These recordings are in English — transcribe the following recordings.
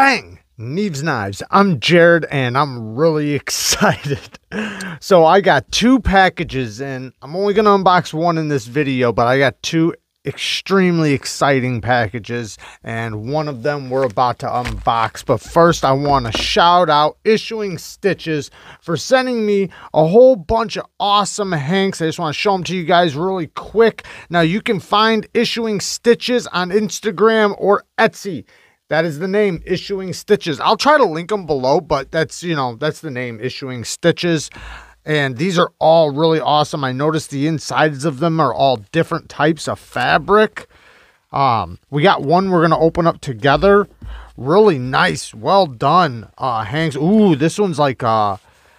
Bang! Neevesknives. I'm Jared and I'm really excited. So I got two packages and I'm only going to unbox one in this video, but I got two extremely exciting packages and one of them we're about to unbox. But first I want to shout out Issuing Stitches for sending me a whole bunch of awesome hanks. I just want to show them to you guys really quick. Now you can find Issuing Stitches on Instagram or Etsy. That is the name, Issuing Stitches. I'll try to link them below, but that's, that's the name, Issuing Stitches. And these are all really awesome. I noticed the insides of them are all different types of fabric. We got one we're going to open up together. Really nice, well done hangs. Ooh, this one's like a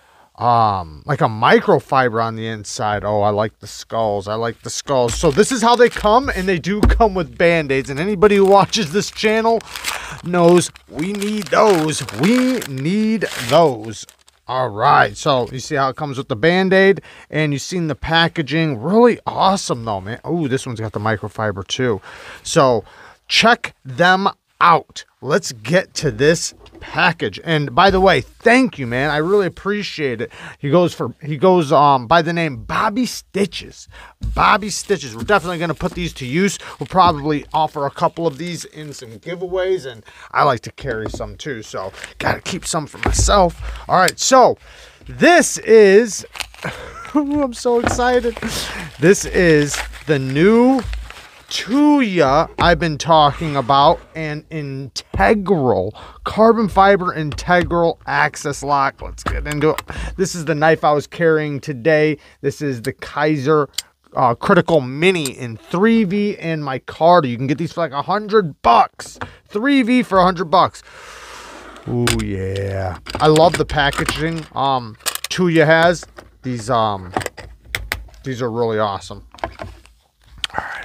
microfiber on the inside. Oh, I like the skulls. I like the skulls. So this is how they come, and they do come with band-aids. And anybody who watches this channel knows we need those. We need those. All right. So you see how it comes with the band-aid, and you've seen the packaging. Really awesome, though, man. Oh, this one's got the microfiber too. So check them out. Let's get to this package. And by the way, thank you, man. I really appreciate it. He goes by the name Bobby Stitches. Bobby Stitches. We're definitely going to put these to use. We'll probably offer a couple of these in some giveaways, and I like to carry some too, so got to keep some for myself. All right, so this is I'm so excited. This is the new Tuya I've been talking about, an integral carbon fiber integral access lock. Let's get into it. This is the knife I was carrying today. This is the Kaiser Critical Mini in 3V in my card. You can get these for like $100. 3V for $100. Ooh, yeah. I love the packaging Tuya has. These are really awesome. All right.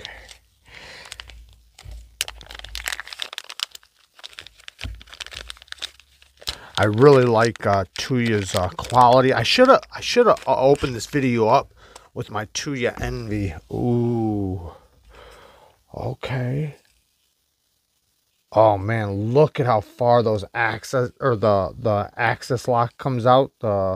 I really like Tuya's quality. I should have opened this video up with my Tuya Envy. Ooh. Okay. Oh man, look at how far those access or the access lock comes out. The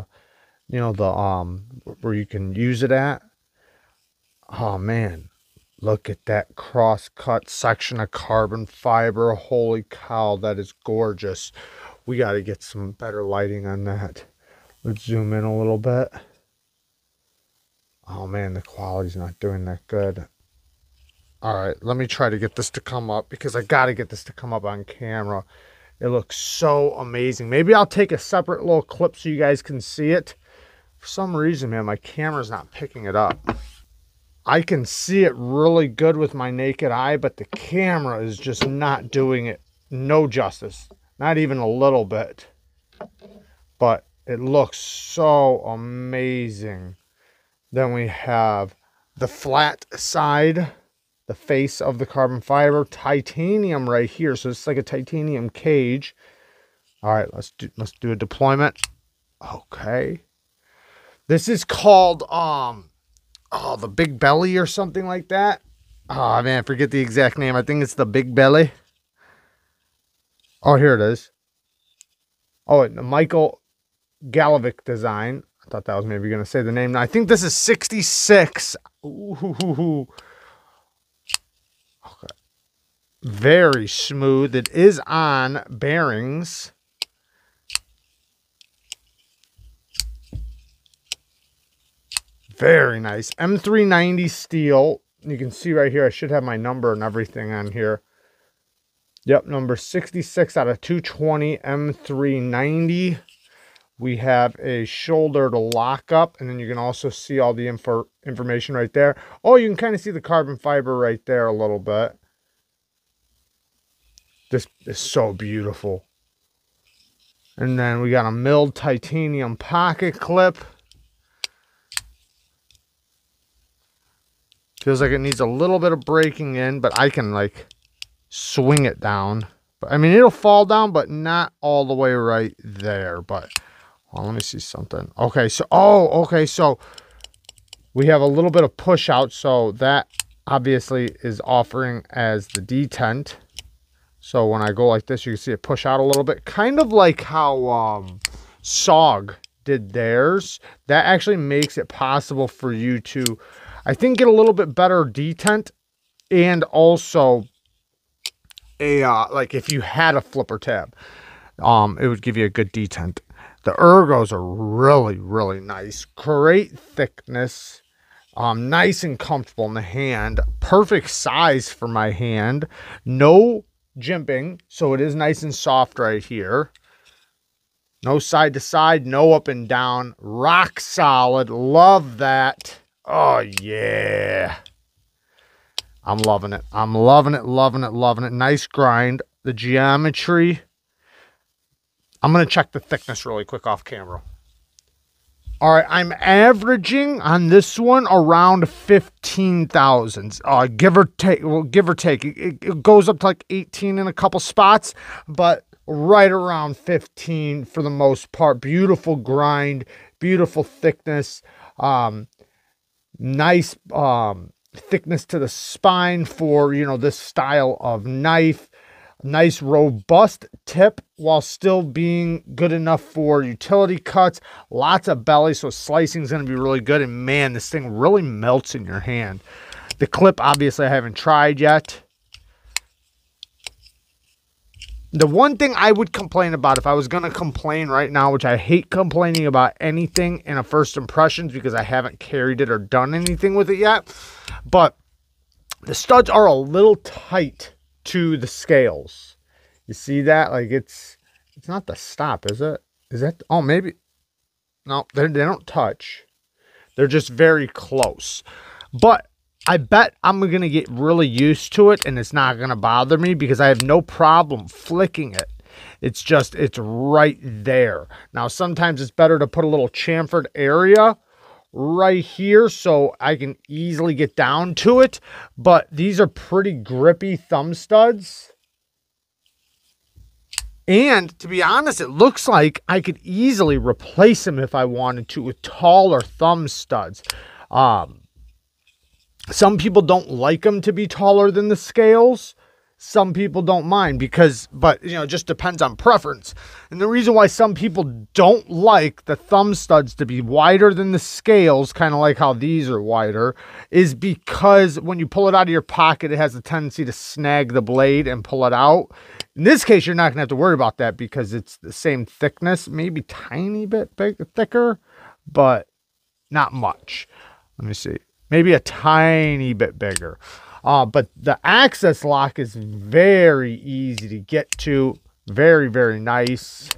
where you can use it at. Oh man. Look at that cross-cut section of carbon fiber. Holy cow, that is gorgeous. We got to get some better lighting on that. Let's zoom in a little bit. Oh man, the quality's not doing that good. All right, let me try to get this to come up because I got to get this to come up on camera. It looks so amazing. Maybe I'll take a separate little clip so you guys can see it. For some reason, man, my camera's not picking it up. I can see it really good with my naked eye, but the camera is just not doing it no justice. Not even a little bit. But it looks so amazing. Then we have the flat side, the face of the carbon fiber, titanium right here. So it's like a titanium cage. All right, let's do a deployment. Okay. This is called the Big Belly or something like that. Oh man, I forget the exact name. I think it's the Big Belly. Oh, here it is. Oh, the Michael Galovic design. I thought that was maybe going to say the name. Now, I think this is 66. Ooh. Okay. Very smooth. It is on bearings. Very nice. M390 steel. You can see right here, I should have my number and everything on here. Yep, number 66 out of 220 M390. We have a shoulder to lock up, and then you can also see all the information right there. Oh, you can kind of see the carbon fiber right there a little bit. This is so beautiful. And then we got a milled titanium pocket clip. Feels like it needs a little bit of breaking in, but I can like swing it down. But I mean, it'll fall down, but not all the way right there. But well, let me see something. Okay, so we have a little bit of push out, so that obviously is offering as the detent. So when I go like this, you can see it push out a little bit. Kind of like how SOG did theirs. That actually makes it possible for you to, I think, get a little bit better detent. And also, like if you had a flipper tab, it would give you a good detent. The ergos are really, really nice. Great thickness. Nice and comfortable in the hand. Perfect size for my hand. No jimping, so it is nice and soft right here. No side to side, no up and down. Rock solid. Love that. Oh, yeah. I'm loving it. I'm loving it, loving it, loving it. Nice grind. The geometry. I'm going to check the thickness really quick off camera. All right, I'm averaging on this one around 15 thousandths, give or take. Well, give or take. It goes up to like 18 in a couple spots, but right around 15 for the most part. Beautiful grind, beautiful thickness, nice thickness to the spine for, you know, this style of knife. Nice robust tip while still being good enough for utility cuts. Lots of belly, so slicing is going to be really good. And man, this thing really melts in your hand. The clip, obviously, I haven't tried yet. The one thing I would complain about, if I was going to complain right now, which I hate complaining about anything in a first impressions because I haven't carried it or done anything with it yet, but the studs are a little tight to the scales. You see that? Like it's not the stop, is it? Is that? Oh, maybe. No, they don't touch. They're just very close. But I bet I'm going to get really used to it and it's not going to bother me because I have no problem flicking it. It's just, it's right there. Now, sometimes it's better to put a little chamfered area right here so I can easily get down to it, but these are pretty grippy thumb studs. And to be honest, it looks like I could easily replace them if I wanted to with taller thumb studs. Some people don't like them to be taller than the scales. Some people don't mind but you know, it just depends on preference. And the reason why some people don't like the thumb studs to be wider than the scales, kind of like how these are wider, is because when you pull it out of your pocket, it has a tendency to snag the blade and pull it out. In this case, you're not going to have to worry about that because it's the same thickness, maybe tiny bit thicker, but not much. Let me see. Maybe a tiny bit bigger. But the access lock is very easy to get to. Very, very nice.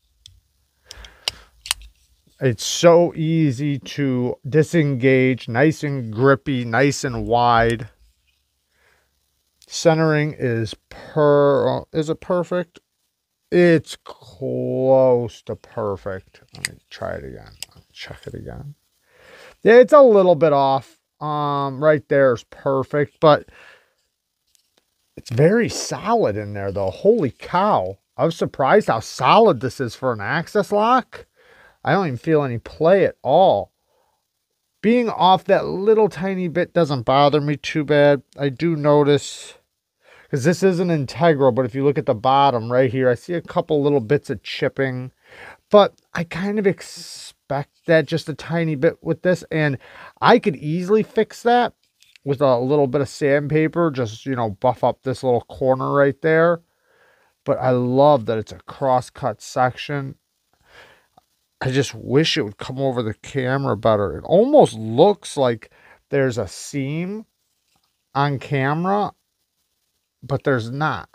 It's so easy to disengage. Nice and grippy, nice and wide. Centering is is it perfect? It's close to perfect. Let me try it again. I'll check it again. Yeah, it's a little bit off. Right there is perfect, but it's very solid in there though. Holy cow. I was surprised how solid this is for an access lock. I don't even feel any play at all. Being off that little tiny bit doesn't bother me too bad. I do notice, because this is an integral, but if you look at the bottom right here, I see a couple little bits of chipping, but I kind of expect that just a tiny bit with this, and I could easily fix that with a little bit of sandpaper, just, you know, buff up this little corner right there. But I love that it's a cross-cut section. I just wish it would come over the camera better. It almost looks like there's a seam on camera, but there's not.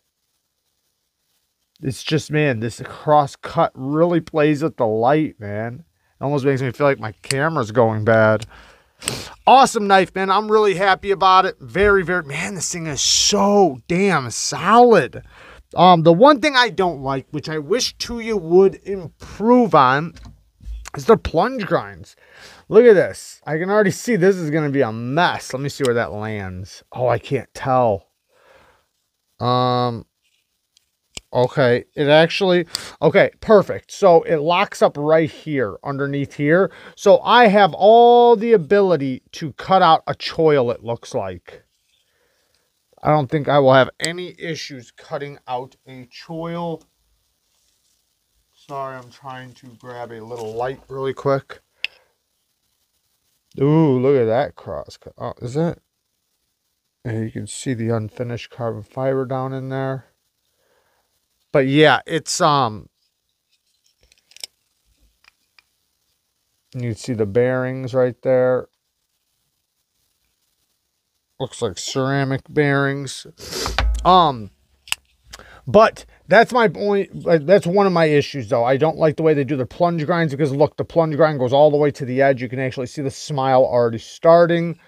It's just, man, this cross-cut really plays with the light, man. It almost makes me feel like my camera's going bad. Awesome knife, man. I'm really happy about it. Very, very, man, this thing is so damn solid. The one thing I don't like, which I wish Tuya would improve on, is their plunge grinds. Look at this. I can already see this is going to be a mess. Let me see where that lands. Oh, I can't tell. Okay, it actually, okay, perfect. So it locks up right here, underneath here. So I have all the ability to cut out a choil, it looks like. I don't think I will have any issues cutting out a choil. Sorry, I'm trying to grab a little light really quick. Ooh, look at that cross cut. Oh, is that? And you can see the unfinished carbon fiber down in there. But yeah, it's you can see the bearings right there. Looks like ceramic bearings. But that's my point. That's one of my issues, though. I don't like the way they do their plunge grinds because, look, the plunge grind goes all the way to the edge. You can actually see the smile already starting.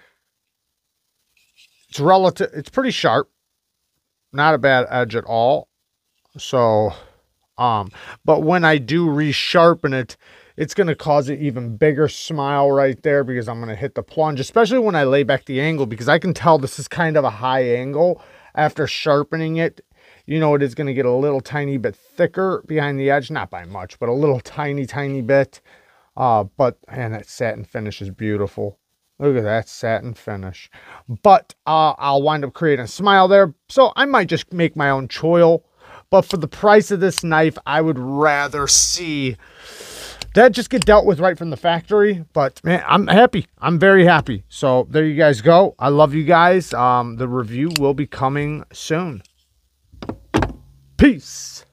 It's relative. It's pretty sharp. Not a bad edge at all. So, but when I do resharpen it, it's going to cause an even bigger smile right there because I'm going to hit the plunge, especially when I lay back the angle, because I can tell this is kind of a high angle. After sharpening it, you know, it is going to get a little tiny bit thicker behind the edge, not by much, but a little tiny bit. But man, that satin finish is beautiful. Look at that satin finish. But I'll wind up creating a smile there, so I might just make my own choil. But for the price of this knife, I would rather see that just get dealt with right from the factory. But man, I'm happy. I'm very happy. So there you guys go. I love you guys. The review will be coming soon. Peace.